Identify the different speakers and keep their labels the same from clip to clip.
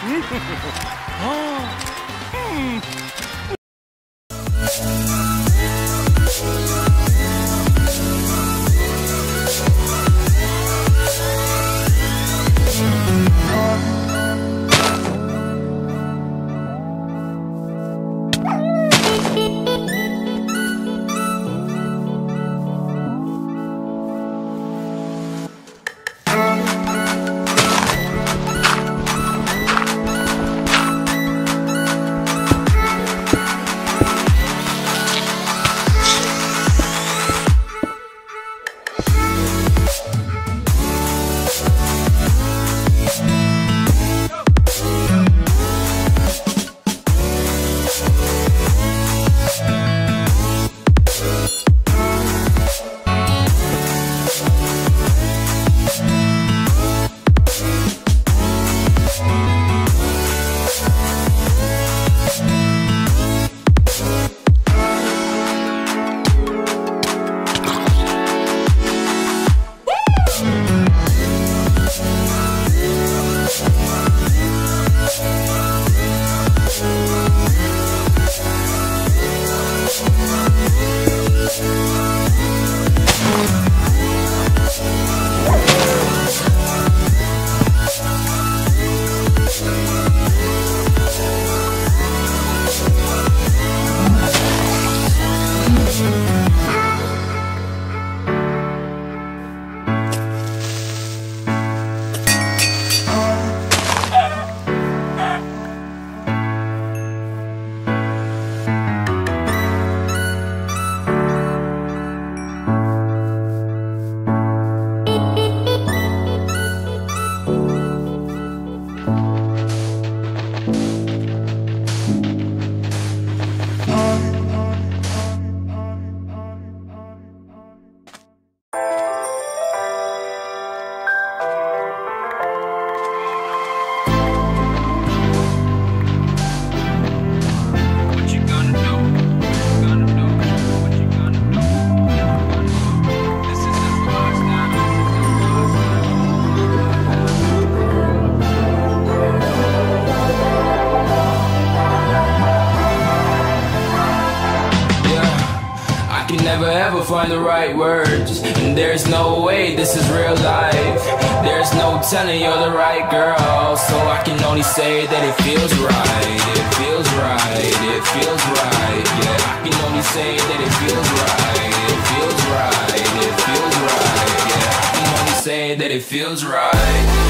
Speaker 1: Never ever find the right words, and there's no way this is real life. There's no telling you're the right girl, so I can only say that it feels right. It feels right, it feels right. Yeah, I can only say that it feels right. It feels right, it feels right. Yeah, I can only say that it feels right.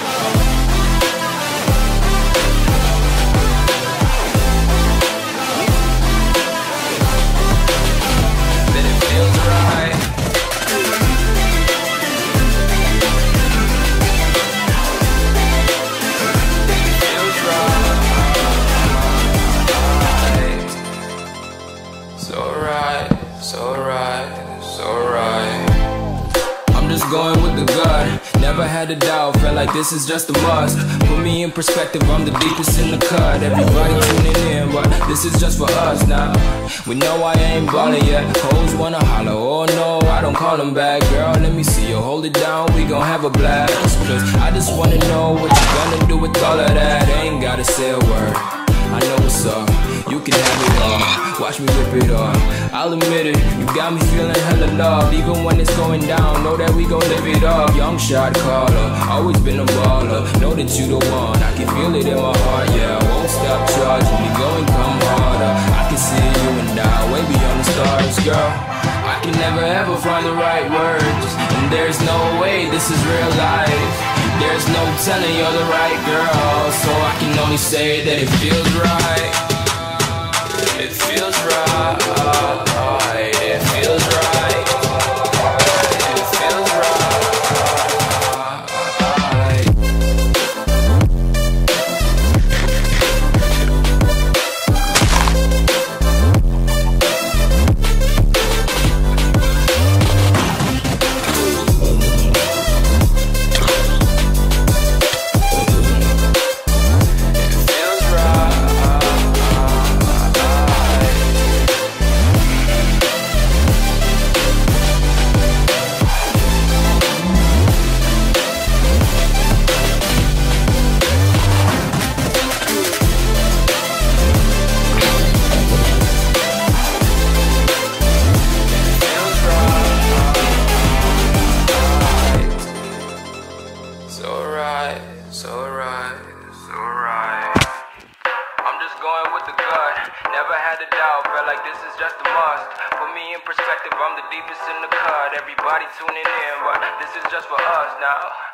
Speaker 1: Going with the gut, never had a doubt, felt like this is just a must. Put me in perspective, I'm the deepest in the cut. Everybody tuning in, but this is just for us now. We know I ain't ballin' yet, hoes wanna holler, oh no, I don't call them back. Girl, let me see you hold it down, we gon' have a blast. Cause I just wanna know what you gonna do with all of that. Ain't gotta say a word, I know what's up. You can have it all, watch me rip it off. I'll admit it, you got me feeling hella love. Even when it's going down, know that we gon' live it up. Young shot caller, always been a baller. Know that you the one, I can feel it in my heart. Yeah, I won't stop charging me, go and come harder. I can see you and I, way beyond the stars, girl. I can never ever find the right words, and there's no way this is real life. There's no telling you're the right girl, so I can only say that it feels right. It feels right, it feels right, it feels right. It feels right. alright, it's alright. I'm just going with the gut, never had a doubt, felt like this is just a must. Put me in perspective, I'm the deepest in the cut. Everybody tuning in, but this is just for us now.